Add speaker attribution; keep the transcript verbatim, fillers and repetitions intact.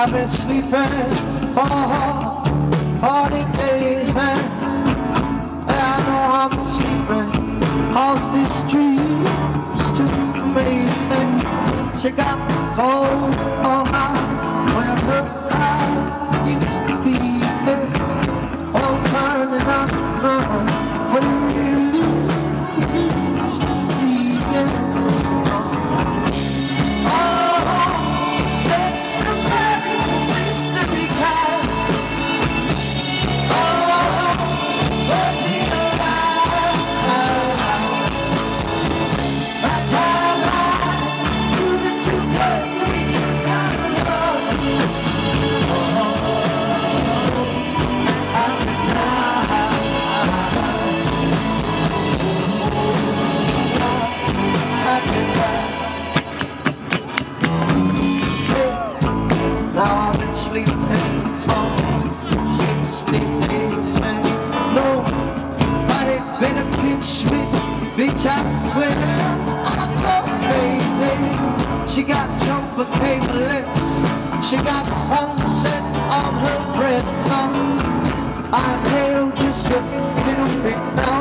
Speaker 1: I've been sleeping for forty days and I know I'm sleeping, cause this dream's too amazing. She got cold eyes where her eyes used to be there. Oh, turning up what it really means to see you. Now I've been sleeping for sixty days and nobody better pinch me, bitch, I swear I'm going crazy. She got jumper paper lips, she got sunset on her breath. I'm pale just a little bit now.